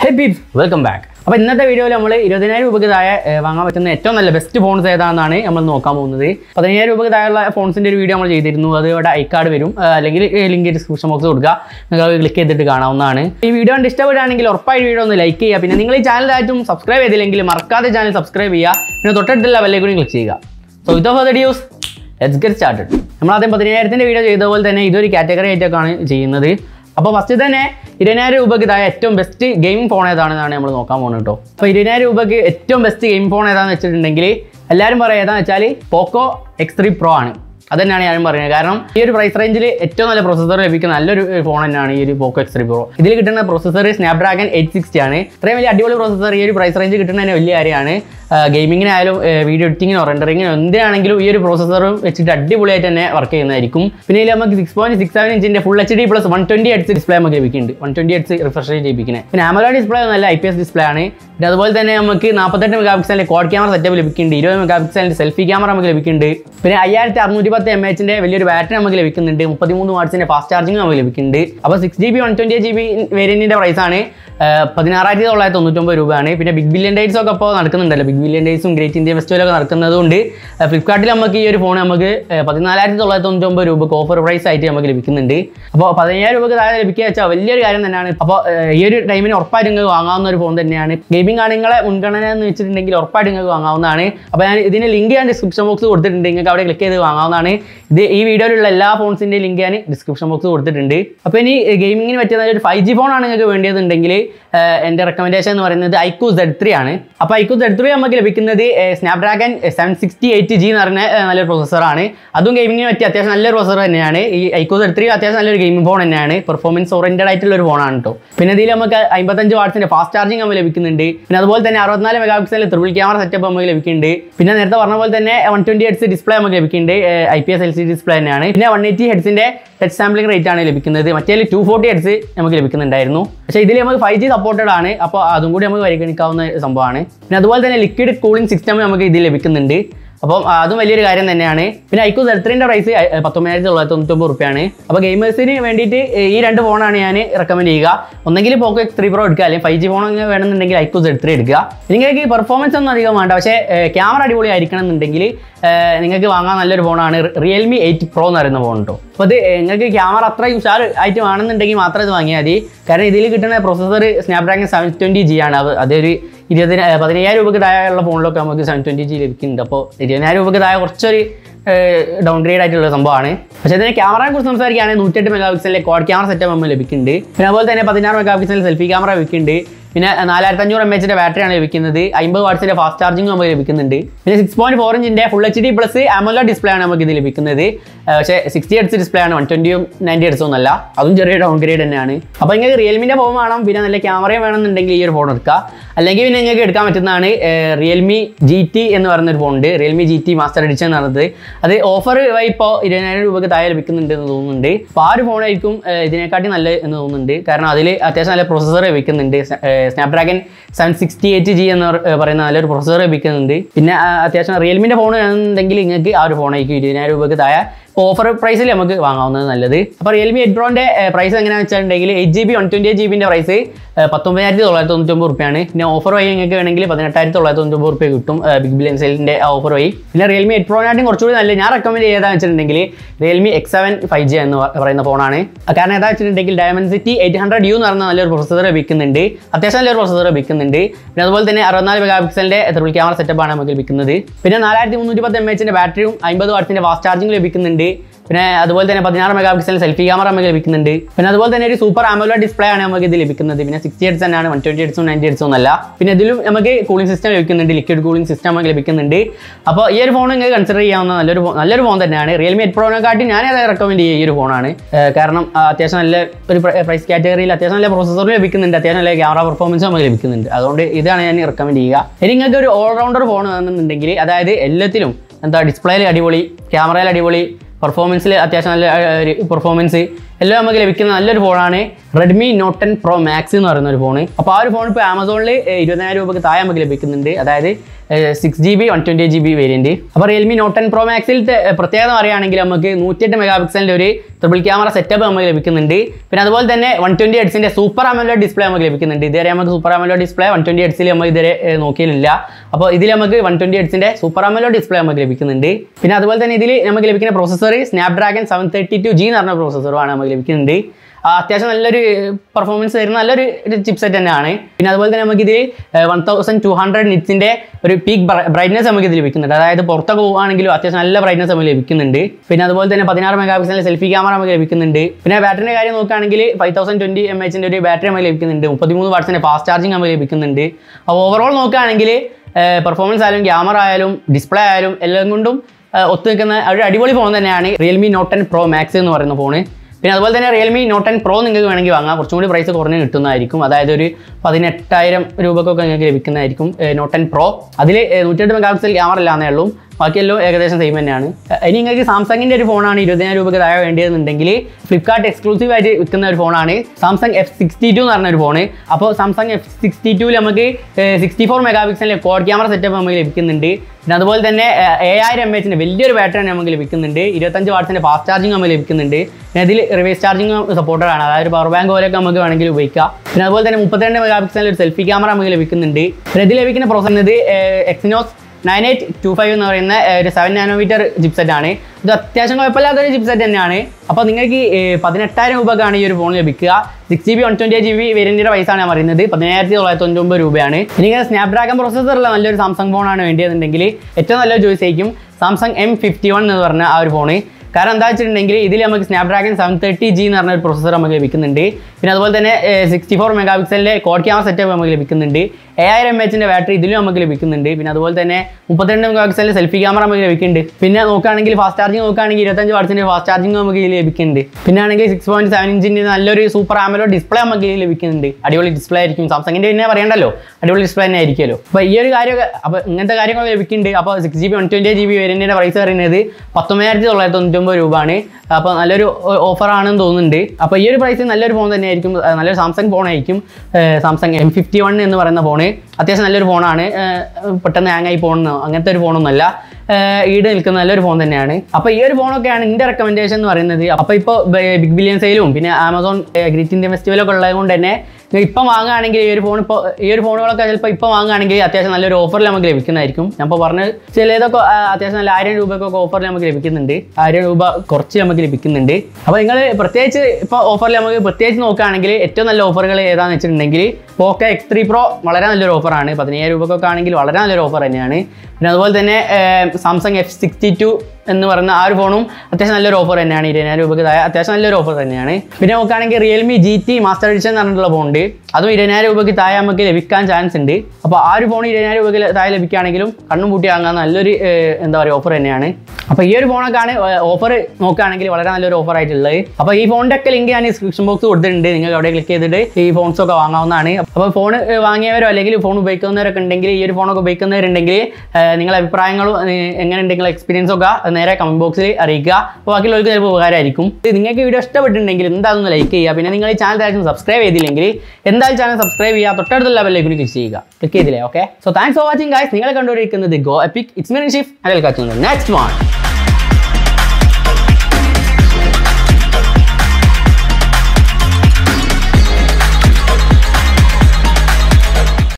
Hey peeps, welcome back. അപ്പോൾ ഇന്നത്തെ വീഡിയോയിൽ നമ്മൾ 20000 രൂപയ്ക്ക് താഴെ വാങ്ങാൻ പറ്റുന്ന ഏറ്റവും നല്ല ബെസ്റ്റ് ഫോൺസ് ഏതാണെന്നാണ് നമ്മൾ നോക്കാൻ പോകുന്നത്. 15000 രൂപയ്ക്ക് താഴെയുള്ള ഫോൺസിൻ്റെ ഒരു വീഡിയോ നമ്മൾ ചെയ്തിരുന്നു. അത് ഇവിടെ ഐക്കാർഡ് വരും, അല്ലെങ്കിൽ ലിങ്ക് ഡിസ്ക്രിപ്ഷൻ ബോക്സ് കൊടുക്കുക, നിങ്ങൾ ക്ലിക്ക് ചെയ്തിട്ട് കാണാവുന്നതാണ്. ഈ വീഡിയോ കണ്ട് ഇഷ്ടപ്പെടുകയാണെങ്കിൽ ഉറപ്പായി വീഡിയോ ഒന്ന് ലൈക്ക് ചെയ്യുക. പിന്നെ നിങ്ങൾ ഈ ചാനലായിട്ടും സബ്സ്ക്രൈബ് ചെയ്തില്ലെങ്കിൽ മറക്കാതെ ചാനൽ സബ്സ്ക്രൈബ് ചെയ്യുക. പിന്നെ തൊട്ടടുത്തുള്ള ബെല്ലൈക്കൺ ക്ലിക്ക് ചെയ്യുക. So without further ado let's get started. നമ്മൾ ആദ്യം 15000ൻ്റെ വീഡിയോ ചെയ്ത പോലെ തന്നെ ഇതൊരു കാറ്റഗറി ആയിട്ടൊക്കെയാണ് ചെയ്യുന്നത്. അപ്പോൾ ഫസ്റ്റ് തന്നെ 20000 രൂപയ്ക്ക് താഴെ ഏറ്റവും ബെസ്റ്റ് ഗെയിമിംഗ് ഫോൺ ഏതാണെന്നാണ് നമ്മൾ നോക്കാൻ പോകുന്നത് കേട്ടോ. അപ്പോൾ 20000 രൂപയ്ക്ക് ഏറ്റവും ബെസ്റ്റ് ഗെയിമിംഗ് ഫോൺ ഏതാണെന്ന് വെച്ചിട്ടുണ്ടെങ്കിൽ എല്ലാവരും പറയുക ഏതാണെന്ന് വെച്ചാൽ പോക്കോ X3 Pro ആണ്. അത് തന്നെയാണ് ഞാനും പറയുന്നത്. കാരണം ഈ ഒരു പ്രൈസ് റേഞ്ചിൽ ഏറ്റവും നല്ല പ്രൊസസ്സർ ലഭിക്കുന്ന നല്ലൊരു ഫോൺ തന്നെയാണ് ഈ ഒരു പോക്കോ X3 Pro. ഇതിൽ കിട്ടുന്ന പ്രൊസസ്സർ സ്നാപ്ഡ്രാഗൺ 860 ആണ്. ഇത്രയും വലിയ അടിപൊളി പ്രൊസസ്സർ ഈ ഒരു പ്രൈസ് റേഞ്ച് കിട്ടുന്നതിന് വലിയ കാര്യമാണ്. ഗെയിമിങ്ങിനായാലും വീഡിയോ എഡിറ്റിങ്ങിനോ റെൻഡറിങ്ങിനോ എന്തിനാണെങ്കിലും ഈ ഒരു പ്രൊസസ്സറും വെച്ചിട്ട് അടിപൊളിയായിട്ട് തന്നെ വർക്ക് ചെയ്യുന്നതായിരിക്കും. പിന്നെ ഇതിൽ നമുക്ക് 6.67 ഇഞ്ചിൻ്റെ full HD plus 120 Hz display നമുക്ക് ലഭിക്കുന്നുണ്ട്. 120 Hz റിഫ്രഷ് റേറ്റ് ലഭിക്കുന്നത്. പിന്നെ AMOLED ഡിസ്പ്ലേ നല്ല IPS ഡിസ്പ്ലേ ആണ്. പിന്നെ അതുപോലെ തന്നെ നമുക്ക് 48 മെഗാ പിക്സലിൻ്റെ ക്വാഡ് ക്യാമറ സെറ്റപ്പ് ലഭിക്കുന്നുണ്ട്. 20 മെഗാ പിക്സലിൻ്റെ സെൽഫി ക്യാമറ നമുക്ക് ലഭിക്കുന്നുണ്ട്. പിന്നെ 5610 mAh വലിയൊരു ബാറ്ററി നമുക്ക് ലഭിക്കുന്നുണ്ട്. 33 വാട്ട്സിൻ്റെ ഫാസ്റ്റ് ചാർജിങ് നമുക്ക് ലഭിക്കുന്നുണ്ട്. അപ്പോൾ 6GB 128GB വേരിയൻറ്റിൻ്റെ പ്രൈസാണ് 16999 രൂപയാണ്. പിന്നെ ബിഗ് ബില്യൺ ഡേയ്സ് ഒക്കെ ഇപ്പോൾ നടക്കുന്നുണ്ടല്ലോ, ബിഗ് ബില്യൺ ഡേയ്സും ഗ്രേറ്റ് ഇന്ത്യ ഫെസ്റ്റിവലൊക്കെ നടക്കുന്നതുകൊണ്ട് ഫ്ലിപ്കാർട്ടിൽ നമുക്ക് ഈ ഒരു ഫോൺ നമുക്ക് 14999 രൂപക്ക് ഓഫർ പ്രൈസ് ആയിട്ട് നമുക്ക് ലഭിക്കുന്നുണ്ട്. അപ്പോൾ 15000 രൂപക്ക് താഴെ ലഭിക്കുക വെച്ചാൽ വലിയൊരു കാര്യം തന്നെയാണ്. അപ്പോൾ ഈ ഒരു ടൈമിന് ഉറപ്പായിട്ട് നിങ്ങൾക്ക് വാങ്ങാവുന്ന ഒരു ഫോൺ തന്നെയാണ്. ഗെയിമിംഗ് ആണ് നിങ്ങളെ മുൻഗണന എന്ന് വെച്ചിട്ടുണ്ടെങ്കിൽ ഉറപ്പായിട്ട് നിങ്ങൾക്ക് വാങ്ങാവുന്നതാണ്. അപ്പോൾ ഞാൻ ഇതിൻ്റെ ലിങ്ക് ഞാൻ ഡിസ്ക്രിപ്ഷൻ ബോക്സ് കൊടുത്തിട്ടുണ്ട്, നിങ്ങൾക്ക് അവിടെ ക്ലിക്ക് ചെയ്ത് വാങ്ങാവുന്നതാണ്. ഈ വീഡിയോയിലുള്ള എല്ലാ ഫോൺസിൻ്റെ ലിങ്ക് ഞാൻ ഡിസ്ക്രിപ്ഷൻ ബോക്സ് കൊടുത്തിട്ടുണ്ട്. അപ്പോൾ ഇനി ഗെയിമിങ്ങിന് പറ്റിയ ഒരു 5G ഫോണാണ് നിങ്ങൾക്ക് വേണ്ടിയതുണ്ടെങ്കിൽ എൻ്റെ റെക്കമെൻഡേഷൻ എന്ന് പറയുന്നത് iQOO Z3 ആണ്. അപ്പോൾ iQOO Z3 നമുക്ക് ലഭിക്കുന്നത് സ്നാപ്ഡ്രാഗൺ 768G എന്ന് പറഞ്ഞ നല്ലൊരു പ്രൊസസ്സറാണ്. അതും ഗെയിമിങ്ങിന് പറ്റിയ അത്യാവശ്യം നല്ലൊരു പ്രൊസസ്സർ തന്നെയാണ്. ഈ iQOO Z3 അത്യാവശ്യം നല്ലൊരു ഗെയിമിംഗ് ഫോൺ തന്നെയാണ്. പെർഫോമൻസ് ഓറിയൻറ്റഡ് ആയിട്ടുള്ള ഒരു ഫോണാണ് കേട്ടോ. പിന്നെ ഇതിൽ നമുക്ക് 55 വാട്ട്സിൻ്റെ ഫാസ്റ്റ് ചാർജിങ് നമുക്ക് ലഭിക്കുന്നുണ്ട്. പിന്നെ അതുപോലെ തന്നെ 64 മെഗാ പിക്സലിൽ ട്രിപ്പിൾ ക്യാമറ സെറ്റപ്പ് നമുക്ക് ലഭിക്കുന്നുണ്ട്. പിന്നെ നേരത്തെ പറഞ്ഞ പോലെ തന്നെ 120 Hz ഡിസ്പ്ലേ നമുക്ക് ലഭിക്കുന്നുണ്ട്. IPS LCD ഡിസ്പ്ലേ തന്നെയാണ്. പിന്നെ 180 Hzൻ്റെ ടച്ച് സാമ്പിളിംഗ് റേറ്റ് ആണ് ലഭിക്കുന്നത്. മറ്റേ 240 Hz നമുക്ക് ലഭിക്കുന്നുണ്ടായിരുന്നു. പക്ഷേ ഇതിൽ നമുക്ക് 5G സപ്പോർട്ടഡ് ആണ്. അപ്പോൾ അതും കൂടി നമുക്ക് പരിഗണിക്കാവുന്ന സംഭവമാണ്. പിന്നെ അതുപോലെ തന്നെ ലിക്വിഡ് കൂളിംഗ് സിസ്റ്റം നമുക്ക് ഇതിൽ ലഭിക്കുന്നുണ്ട്. അപ്പം അതും വലിയൊരു കാര്യം തന്നെയാണ്. പിന്നെ iQOO Z3ൻ്റെ പ്രൈസ് 19999 രൂപയാണ്. അപ്പോൾ ഗെയിമേഴ്സിന് വേണ്ടിയിട്ട് ഈ രണ്ട് ഫോണാണ് ഞാൻ റെക്കമെൻഡ് ചെയ്യുക. ഒന്നെങ്കിൽ പോക്കോ X3 Pro എടുക്കുക, അല്ലെങ്കിൽ 5G ഫോൺ വേണമെന്നുണ്ടെങ്കിൽ iQOO Z3 എടുക്കുക. നിങ്ങൾക്ക് പെർഫോമൻസ് ഒന്നും അധികം വേണ്ട, പക്ഷേ ക്യാമറ അടിപൊളി ആയിരിക്കണം എന്നുണ്ടെങ്കിൽ നിങ്ങൾക്ക് വാങ്ങാൻ നല്ലൊരു ഫോണാണ് Realme 8 Pro എന്ന് പറയുന്ന ഫോൺ കേട്ടോ. അപ്പോൾ ഇത് നിങ്ങൾക്ക് ക്യാമറ അത്ര ഉഷാർ ആയിട്ട് വേണമെന്നുണ്ടെങ്കിൽ മാത്രം ഇത് വാങ്ങിയാൽ മതി. കാരണം ഇതിൽ കിട്ടുന്ന പ്രൊസസ്സർ സ്നാപ്ഡ്രാഗൺ 720G ആണ്. അതൊരു 15000 രൂപയ്ക്ക് താഴെയുള്ള ഫോണിലൊക്കെ നമുക്ക് 720G ലഭിക്കുന്നുണ്ട്. അപ്പോൾ 20000 രൂപയ്ക്ക് താഴെ കുറച്ചൊരു ഡൗൺ ഗ്രേഡ് ആയിട്ടുള്ള സംഭവമാണ്. പക്ഷേ ഇതിന് ക്യാമറയെ കുറിച്ച് സംസാരിക്കുകയാണെങ്കിൽ 108 മെഗാ പിക്സലിലെ ക്വാഡ് ക്യാമറ സെറ്റപ്പ് നമുക്ക് ലഭിക്കുന്നുണ്ട്. പിന്നെ അതുപോലെ തന്നെ 16 മെഗാ പിക്സലിൽ സെൽഫി ക്യാമറ ലഭിക്കുന്നുണ്ട്. പിന്നെ 4500 mAh ബാറ്ററിയാണ് ലഭിക്കുന്നത്. 50 വാട്ട്സിൻ്റെ ഫാസ്റ്റ് ചാർജിങ് നമുക്ക് ലഭിക്കുന്നുണ്ട്. പിന്നെ 6.4 ഇഞ്ചിൻ്റെ full HD plus AMOLED display ആണ് നമുക്ക് ഇത് ലഭിക്കുന്നത്. പക്ഷേ 60 Hz ഡിസ്പ്ലേ ആണ്, 120 90 Hz ഒന്നല്ല. അതും ചെറിയ ഡൗൺ ഗ്രേഡ് തന്നെയാണ്. അപ്പോൾ നിങ്ങൾക്ക് റിയൽമിൻ്റെ ഫോൺ വേണം, പിന്നെ നല്ല ക്യാമറയും വേണമെന്നുണ്ടെങ്കിൽ ഈ ഒരു ഫോൺ എടുക്കുക. അല്ലെങ്കിൽ പിന്നെ നിങ്ങൾക്ക് എടുക്കാൻ പറ്റുന്നതാണ് Realme GT എന്ന് പറയുന്നൊരു ഫോൺ ഉണ്ട്. Realme GT മാസ്റ്റർ എഡിഷൻ എന്ന് പറയുന്നത്. അത് ഓഫർ ഇപ്പോൾ 20000 രൂപയ്ക്ക് താഴെ ലഭിക്കുന്നുണ്ട് എന്ന് തോന്നുന്നുണ്ട്. അപ്പോൾ ആ ഒരു ഫോണായിരിക്കും ഇതിനെക്കാട്ടി നല്ല എന്ന് തോന്നുന്നുണ്ട്. കാരണം അതിൽ അത്യാവശ്യം നല്ല പ്രൊസസ്സർ ലഭിക്കുന്നുണ്ട്. സ്നാപ്ഡ്രാഗൺ 768G എന്ന് പറയുന്ന നല്ലൊരു പ്രൊസസ്സർ ലഭിക്കുന്നുണ്ട്. പിന്നെ അത്യാവശ്യം റിയൽമിൻ്റെ ഫോൺ ആണെന്നുണ്ടെങ്കിൽ നിങ്ങൾക്ക് ആ ഒരു ഫോണായിരിക്കും 20000 രൂപയ്ക്ക് താഴെ ഓഫർ പ്രൈസിൽ നമുക്ക് വാങ്ങാവുന്നത് നല്ലത്. അപ്പോൾ Realme 8 Proൻ്റെ പ്രൈസ് എങ്ങനെയാണെന്ന് വെച്ചിട്ടുണ്ടെങ്കിൽ 8GB 128GBൻ്റെ പ്രൈസ് 19999 രൂപയാണ്. പിന്നെ ഓഫർ വഴി നിങ്ങൾക്ക് വേണമെങ്കിൽ 18999 രൂപ കിട്ടും ബിഗ് ബില്യൺ സെയിലിൻ്റെ ഓഫർ വഴി. പിന്നെ Realme 8 Proനായിട്ടും കുറച്ചുകൂടി നല്ല ഞാൻ റെക്കമെൻഡ് ചെയ്താന്ന് വെച്ചിട്ടുണ്ടെങ്കിൽ Realme X7 5G എന്ന് പറയുന്ന ഫോണാണ്. കാരണം എന്താ വെച്ചിട്ടുണ്ടെങ്കിൽ Dimensity 800U എന്ന് പറയുന്ന നല്ലൊരു പ്രൊസസ്സർ ലഭിക്കുന്നുണ്ട്. അത്യാവശ്യം നല്ലൊരു പ്രൊസസ്സർ ലഭിക്കുന്നുണ്ട്. പിന്നെ അതുപോലെ തന്നെ 64 മെഗാ പിക്സലിൻ്റെ ട്രിപ്പിൾ ക്യാമറ സെറ്റപ്പാണ് നമുക്ക് ലഭിക്കുന്നത്. പിന്നെ 4310 mAh ബാറ്ററിയും 50 വാട്ട്സിൻ്റെ ഫാസ്റ്റ് ചാർജിങ് ലഭിക്കുന്നുണ്ട്. പിന്നെ അതുപോലെ തന്നെ 16 മെഗാ പിക്സലിൽ സെൽഫി ക്യാമറ നമുക്ക് ലഭിക്കുന്നുണ്ട്. പിന്നെ അതുപോലെ തന്നെ ഒരു സൂപ്പർ AMOLED ഡിസ്പ്ലേ ആണ് നമുക്ക് ഇത് ലഭിക്കുന്നത്. പിന്നെ 60 Hz തന്നെയാണ്, 120 Hz 90 Hz ഒന്നല്ല. പിന്നെ ഇതിലും നമുക്ക് കൂളിംഗ് സിസ്റ്റം ലഭിക്കുന്നുണ്ട്, ലിക്വിഡ് കൂളിംഗ് സിസ്റ്റം നമുക്ക് ലഭിക്കുന്നുണ്ട്. അപ്പോൾ ഈ ഒരു ഫോൺ നിങ്ങൾക്ക് കൺസിഡർ ചെയ്യാവുന്ന നല്ലൊരു ഫോൺ തന്നെയാണ്. Realme 8 Proനെക്കാട്ടി ഞാൻ അത് റെക്കമെൻഡ് ചെയ്യുക ഈ ഒരു ഫോണാണ്. കാരണം അത്യാവശ്യം നല്ല ഒരു പ്രൈസ് കാറ്റഗറിയിൽ അത്യാവശ്യം നല്ല പ്രൊസസ്സറും ലഭിക്കുന്നുണ്ട്, അത്യാവശ്യം നല്ല ക്യാമറ പെർഫോമൻസും നമുക്ക് ലഭിക്കുന്നുണ്ട്. അതുകൊണ്ട് ഇതാണ് ഞാൻ റെക്കമെൻഡ് ചെയ്യുക. ഇനി നിങ്ങൾക്ക് ഒരു ഓൾറൗണ്ടർ ഫോൺ വേണമെന്നുണ്ടെങ്കിൽ, അതായത് എല്ലാത്തിലും ഡിസ്പ്ലേയിൽ അടിപൊളി, ക്യാമറയിൽ അടിപൊളി, പെർഫോമൻസിൽ അത്യാവശ്യം നല്ല പെർഫോമൻസ് എല്ലാം നമുക്ക് ലഭിക്കുന്ന നല്ലൊരു ഫോണാണ് Redmi Note 10 Pro Max എന്ന് പറയുന്ന ഒരു ഫോൺ. അപ്പോൾ ആ ഒരു ഫോൺ ഇപ്പോൾ ആമസോണിൽ 20000 രൂപയ്ക്ക് താഴെ നമുക്ക് ലഭിക്കുന്നുണ്ട്. അതായത് 6GB 120GB വേരിയൻറ്റ്. അപ്പോൾ Realme Note 10 Pro Maxൽ പ്രത്യേകത പറയുകയാണെങ്കിൽ നമുക്ക് 108 മെഗാ പിക്സലിൻ്റെ ഒരു ട്രിപ്പിൾ ക്യാമറ സെറ്റപ്പ് നമുക്ക് ലഭിക്കുന്നുണ്ട്. പിന്നെ അതുപോലെ തന്നെ 120 ഹെർട്സിന്റെ സൂപ്പർ AMOLED ഡിസ്പ്ലേ നമുക്ക് ലഭിക്കുന്നുണ്ട്. ഇതുവരെ നമുക്ക് സൂപ്പർ AMOLED ഡിസ്പ്ലേ 120 ഹെർട്സിൽ നമ്മൾ ഇതുവരെ നോക്കിയില്ല. അപ്പോൾ ഇതിൽ നമുക്ക് 120 ഹെർട്സിന്റെ സൂപ്പർ AMOLED ഡിസ്പ്ലേ നമുക്ക് ലഭിക്കുന്നുണ്ട്. പിന്നെ അതുപോലെ തന്നെ ഇതിൽ നമുക്ക് ലഭിക്കുന്ന പ്രോസസ്സർ സ്നാപ്ഡ്രാഗൺ 732G എന്ന് പറഞ്ഞ പ്രോസസ്സറുമാണ് നമുക്ക് ലഭിക്കുന്നുണ്ട്. അത്യാവശ്യം നല്ലൊരു പെർഫോമൻസ് തരുന്ന നല്ലൊരു ചിപ്സെറ്റ് തന്നെയാണ്. പിന്നെ അതുപോലെ തന്നെ നമുക്കിതിൽ 1200 നിറ്റ്സിൻ്റെ ഒരു പീക്ക് ബ്രൈറ്റ്നസ് നമുക്ക് ഇത് ലഭിക്കുന്നുണ്ട്. അതായത് പുറത്തൊക്കെ പോകുകയാണെങ്കിലും അത്യാവശ്യം നല്ല ബ്രൈറ്റ്നസ് നമുക്ക് ലഭിക്കുന്നുണ്ട്. പിന്നെ അതുപോലെ തന്നെ 16 മെഗാപിക്സലിൻ്റെ സെൽഫി ക്യാമറ നമുക്ക് ലഭിക്കുന്നുണ്ട്. പിന്നെ ബാറ്ററിൻ്റെ കാര്യം നോക്കുകയാണെങ്കിൽ 5020 mAh ഒരു ബാറ്ററി നമുക്ക് ലഭിക്കുന്നുണ്ട്. 33 വാട്ട്സിൻ്റെ ഫാസ്റ്റ് ചാർജിങ് നമുക്ക് ലഭിക്കുന്നുണ്ട്. അപ്പോൾ ഓവറോൾ നോക്കുകയാണെങ്കിൽ പെർഫോമൻസ് ആയാലും ക്യാമറ ആയാലും ഡിസ്പ്ലേ ആയാലും എല്ലാം കൊണ്ടും ഒത്തു നിൽക്കുന്ന ഒരു അടിപൊളി ഫോൺ തന്നെയാണ് Realme Note 10 Pro Max എന്ന് പറയുന്ന ഫോണ്. പിന്നെ അതുപോലെ തന്നെ Realme Note 10 Pro നിങ്ങൾക്ക് വേണമെങ്കിൽ വാങ്ങാം. കുറച്ചും കൂടി പ്രൈസ് കുറഞ്ഞ് കിട്ടുന്നതായിരിക്കും. അതായത് ഒരു 18,000 രൂപക്കൊക്കെ നിങ്ങൾക്ക് ലഭിക്കുന്നതായിരിക്കും Note 10 Pro. അതിൽ 108 മെഗാപിക്സൽ ക്യാമറ ഇല്ലാന്നേ ഉള്ളൂ. ബാക്കിയെല്ലാം ഏകദേശം സെയിം തന്നെയാണ്. ഇനി നിങ്ങൾക്ക് സാംസങ്ങിൻ്റെ ഒരു ഫോണാണ് 20,000 രൂപയ്ക്ക് താഴെ വേണ്ടിയതെന്നുണ്ടെങ്കിൽ ഫ്ലിപ്കാർട്ട് എക്സ്ക്ലൂസീവ് ആയിട്ട് വിൽക്കുന്ന ഒരു ഫോണാണ് സാംസങ് F62 എന്ന് പറഞ്ഞൊരു ഫോണ്. അപ്പോൾ സാംസങ് F62 നമുക്ക് 64 മെഗാപിക്സലിൻ്റെ ക്വാഡ് ക്യാമറ സെറ്റപ്പ് നമുക്ക് ലഭിക്കുന്നുണ്ട്. പിന്നെ അതുപോലെ തന്നെ 7000 mAh വലിയൊരു ബാറ്ററി നമുക്ക് ലഭിക്കുന്നുണ്ട്. 25 വാട്ട്സിൻ്റെ ഫാസ്റ്റ് ചാർജിങ് നമുക്ക് ലഭിക്കുന്നുണ്ട്. പിന്നെ ഇതിൽ റിവേഴ്സ് ചാർജിങ് സപ്പോർട്ടഡ് ആണ്. അതായത് പവർ ബാങ്ക് പോലെയൊക്കെ നമുക്ക് വേണമെങ്കിൽ ഉപയോഗിക്കാം. പിന്നെ അതുപോലെ തന്നെ 32 മെഗാപിക്സലിൻ്റെ ഒരു സെൽഫി ക്യാമറ നമുക്ക് ലഭിക്കുന്നുണ്ട്. പിന്നെ ഇതിൽ ലഭിക്കുന്ന പ്രോസസ്സർ ഇത് Exynos 9825 എന്ന് പറയുന്ന ഒരു 7 നാനോമീറ്റർ ചിപ്സെറ്റ് ആണ്. ഇത് അത്യാവശ്യം കുഴപ്പമില്ലാത്തൊരു ചിപ്സെറ്റ് തന്നെയാണ്. അപ്പോൾ നിങ്ങൾക്ക് 18,000 രൂപക്കാണ് ഈ ഒരു ഫോൺ ലഭിക്കുക. 6GB 128GB വേരിയൻറ്റിൻ്റെ പൈസയാണ് ഞാൻ പറയുന്നത്. 17,999 രൂപയാണ്. നിങ്ങൾക്ക് സ്നാപ്ഡ്രാഗൺ പ്രോസസ്സറുള്ള നല്ലൊരു സാംസങ് ഫോണാണ് വേണ്ടിയതെന്നുണ്ടെങ്കിൽ ഏറ്റവും നല്ലൊരു ചോയ്സ് ആയിരിക്കും സാംസങ് M51 എന്ന് പറഞ്ഞ ആ ഒരു ഫോണ്. കാരണം എന്താ വെച്ചിട്ടുണ്ടെങ്കിൽ ഇതിൽ നമുക്ക് സ്നാപ്ഡ്രാഗൺ 730G എന്ന് പറഞ്ഞ ഒരു പ്രോസസ്സർ നമുക്ക് ലഭിക്കുന്നുണ്ട്. പിന്നെ അതുപോലെ തന്നെ 64 മെഗാപിക്സലിൻ്റെ ക്വാഡ് ക്യാമറ സെറ്റപ്പ് നമുക്ക് ലഭിക്കുന്നുണ്ട്. 7000 mAhൻ്റെ ബാറ്ററി ഇതിലും നമുക്ക് ലഭിക്കുന്നുണ്ട്. പിന്നെ അതുപോലെ തന്നെ 32 മെഗാപിക്സലിൻ്റെ സെൽഫി ക്യാമറ നമുക്ക് ലഭിക്കുന്നുണ്ട്. പിന്നെ നോക്കുകയാണെങ്കിൽ ഫാസ്റ്റ് ചാർജിങ് നോക്കുകയാണെങ്കിൽ 25 വാട്ട്സിൻ്റെ ഫാസ്റ്റ് ചാർജിങ് നമുക്ക് ഇതിൽ ലഭിക്കുന്നുണ്ട്. പിന്നെ ആണെങ്കിൽ 6.7 ഇഞ്ചിൻ്റെ നല്ലൊരു സൂപ്പർ AMOLED ഡിസ്പ്ലേ നമുക്ക് ഇതിൽ ലഭിക്കുന്നുണ്ട്. അടിപൊളി ഡിസ്പ്ലേ ആയിരിക്കും. സാംസങ്ങിൻ്റെ പിന്നെ പറയണ്ടല്ലോ, അടിപൊളി ഡിസ്പ്ലേ തന്നെ ആയിരിക്കുമല്ലോ. അപ്പോൾ ഈ ഒരു കാര്യമൊക്കെ അപ്പോൾ ഇങ്ങനത്തെ കാര്യങ്ങൾ ലഭിക്കുന്നുണ്ട്. അപ്പോൾ 6GB 128GB വേരിയൻറ്റിൻ്റെ പ്രൈസ് പറയുന്നത് 19,999 രൂപയാണ്. അപ്പോൾ നല്ലൊരു ഓഫറാണെന്ന് തോന്നുന്നുണ്ട്. അപ്പോൾ ഈ ഒരു പ്രൈസ് നല്ലൊരു ഫോൺ തന്നെയായിരിക്കും. നല്ലൊരു സാംസങ് ഫോണായിരിക്കും. സാംസങ് M51 എന്ന് പറയുന്ന ഫോണ് അത്യാവശ്യം നല്ലൊരു ഫോണാണ്. പെട്ടെന്ന് ഹാങ് ആയി പോകുന്ന അങ്ങനത്തെ ഒരു ഫോണൊന്നുമല്ല. ഈട് നിൽക്കുന്ന നല്ലൊരു ഫോൺ തന്നെയാണ്. അപ്പോൾ ഈ ഒരു ഫോണൊക്കെയാണ് എൻ്റെ റെക്കമെൻഡേഷൻ എന്ന് പറയുന്നത്. അപ്പോൾ ഇപ്പോൾ ബിഗ് ബില്യൺ സെയിലും പിന്നെ ആമസോൺ ഗ്രീറ്റ് ഇന്ത്യ ഫെസ്റ്റിവലൊക്കെ ഉള്ളത് കൊണ്ട് തന്നെ ഇപ്പം വാങ്ങുകയാണെങ്കിൽ ഈ ഒരു ഫോണുകളൊക്കെ ചിലപ്പോൾ ഇപ്പോൾ വാങ്ങുകയാണെങ്കിൽ അത്യാവശ്യം നല്ലൊരു ഓഫറിൽ നമുക്ക് ലഭിക്കുന്നതായിരിക്കും. ഞാൻ ഇപ്പോൾ പറഞ്ഞ ചിലതൊക്കെ അത്യാവശ്യം നല്ല 1000 രൂപയ്ക്കൊക്കെ ഓഫറിൽ നമുക്ക് ലഭിക്കുന്നുണ്ട്. 1000 രൂപ കുറച്ച് നമുക്ക് ലഭിക്കുന്നുണ്ട്. അപ്പോൾ നിങ്ങൾ പ്രത്യേകിച്ച് ഇപ്പോൾ ഓഫറിൽ നമുക്ക് പ്രത്യേകിച്ച് നോക്കുകയാണെങ്കിൽ ഏറ്റവും നല്ല ഓഫറുകൾ ഏതാണെന്ന് വെച്ചിട്ടുണ്ടെങ്കിൽ പോക്കോ X3 Pro വളരെ നല്ലൊരു ഓഫറാണ്. 15,000 രൂപക്കൊക്കെ ആണെങ്കിൽ വളരെ നല്ലൊരു ഓഫർ തന്നെയാണ്. പിന്നെ അതുപോലെ തന്നെ സാംസങ് F62 എന്ന് പറയുന്ന ആ ഒരു ഫോണും അത്യാവശ്യം നല്ലൊരു ഓഫർ തന്നെയാണ്. 20,000 രൂപയ്ക്ക് താഴെ അത്യാവശ്യം നല്ലൊരു ഓഫർ തന്നെയാണ്. പിന്നെ നോക്കുകയാണെങ്കിൽ Realme GT മാസ്റ്റർ എഡിഷൻ എന്ന് പറഞ്ഞിട്ടുള്ള ഫോണുണ്ട്. അതും 20,000 രൂപയ്ക്ക് താഴെ നമുക്ക് ലഭിക്കാൻ ചാൻസ് ഉണ്ട്. അപ്പോൾ ആ ഒരു ഫോൺ 20,000 രൂപയ്ക്ക് താഴെ ലഭിക്കുകയാണെങ്കിലും കണ്ണും പൂട്ടി വാങ്ങാൻ നല്ലൊരു എന്താ പറയുക ഓഫർ തന്നെയാണ്. അപ്പോൾ ഈ ഒരു ഫോണൊക്കെയാണ് ഓഫർ നോക്കുകയാണെങ്കിൽ വളരെ നല്ലൊരു ഓഫർ ആയിട്ടുള്ളത്. അപ്പോൾ ഈ ഫോണിൻ്റെ ഒക്കെ ലിങ്ക് ഞാൻ ഡിസ്ക്രിപ്ഷൻ ബോക്സ് കൊടുത്തിട്ടുണ്ട്. നിങ്ങൾക്ക് അവിടെ ക്ലിക്ക് ചെയ്തിട്ട് ഈ ഫോൺസൊക്കെ വാങ്ങാവുന്നതാണ്. അപ്പോൾ ഫോൺ വാങ്ങിയവരോ അല്ലെങ്കിൽ ഫോൺ ഉപയോഗിക്കുന്നവരൊക്കെ ഉണ്ടെങ്കിൽ ഈ ഒരു ഫോണൊക്കെ ഉപയോഗിക്കുന്നവരുണ്ടെങ്കിൽ നിങ്ങളുടെ അഭിപ്രായങ്ങളും എങ്ങനെയുണ്ട് നിങ്ങളുടെ എക്സ്പീരിയൻസ് ഒക്കെ നേരെ കമന്റ് ബോക്സിൽ അറിയിക്കുക. അപ്പോൾ ബാക്കിയുള്ളവർക്ക് ചിലപ്പോൾ ഉപകാരമായിരിക്കും. നിങ്ങൾക്ക് വീഡിയോ ഇഷ്ടപ്പെട്ടിട്ടുണ്ടെങ്കിൽ എന്തായാലും ഒന്ന് ലൈക്ക് ചെയ്യുക. പിന്നെ നിങ്ങൾ ഈ ചാനൽ ആയിരിക്കും സബ്സ്ക്രൈബ് ചെയ്തില്ലെങ്കിൽ എന്തായാലും ചാനൽ സബ്സ്ക്രൈബ് ചെയ്യുക. തൊട്ടടുത്തുള്ള ബെല്ലൈക്കൺ ക്ലിക്ക് ചെയ്യുക. ക്ലിക്ക് ചെയ്തില്ലേ? Okay. So thanks for watching guys. നിങ്ങൾ കണ്ടുകൊണ്ടിരിക്കുന്നത് go epic. It's me Shif. Next one.